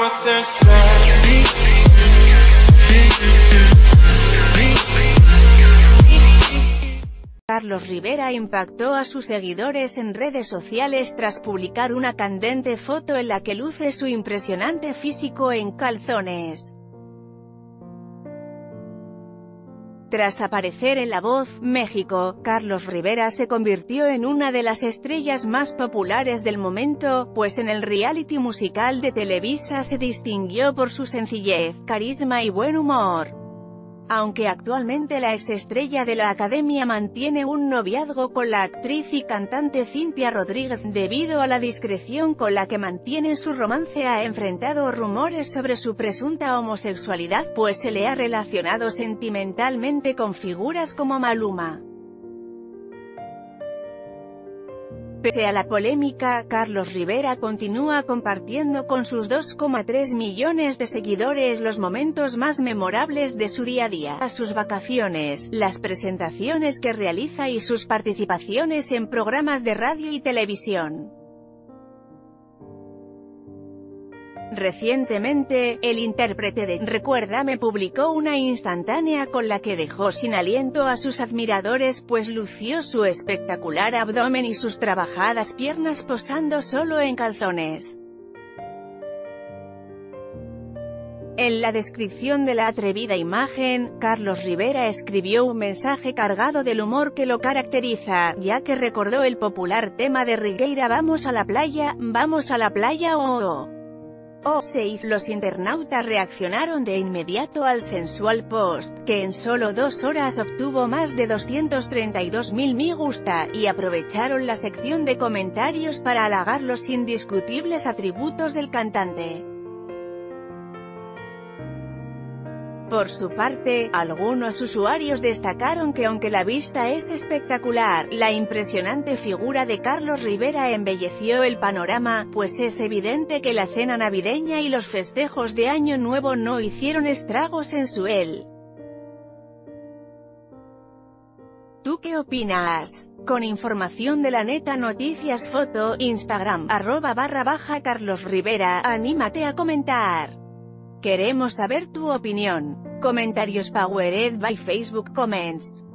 Carlos Rivera impactó a sus seguidores en redes sociales tras publicar una candente foto en la que luce su impresionante físico en calzones. Tras aparecer en La Voz, México, Carlos Rivera se convirtió en una de las estrellas más populares del momento, pues en el reality musical de Televisa se distinguió por su sencillez, carisma y buen humor. Aunque actualmente la exestrella de la Academia mantiene un noviazgo con la actriz y cantante Cintia Rodríguez, debido a la discreción con la que mantiene su romance ha enfrentado rumores sobre su presunta homosexualidad, pues se le ha relacionado sentimentalmente con figuras como Maluma. Pese a la polémica, Carlos Rivera continúa compartiendo con sus 2,3 millones de seguidores los momentos más memorables de su día a día, sus vacaciones, las presentaciones que realiza y sus participaciones en programas de radio y televisión. Recientemente, el intérprete de Recuérdame publicó una instantánea con la que dejó sin aliento a sus admiradores, pues lució su espectacular abdomen y sus trabajadas piernas posando solo en calzones. En la descripción de la atrevida imagen, Carlos Rivera escribió un mensaje cargado del humor que lo caracteriza, ya que recordó el popular tema de Regueira vamos a la playa oh. Los internautas reaccionaron de inmediato al sensual post, que en solo 2 horas obtuvo más de 232.000 me gusta, y aprovecharon la sección de comentarios para halagar los indiscutibles atributos del cantante. Por su parte, algunos usuarios destacaron que aunque la vista es espectacular, la impresionante figura de Carlos Rivera embelleció el panorama, pues es evidente que la cena navideña y los festejos de Año Nuevo no hicieron estragos en su él. ¿Tú qué opinas? Con información de La Neta Noticias Foto, Instagram, @Carlos Rivera, anímate a comentar. Queremos saber tu opinión. Comentarios powered by Facebook Comments.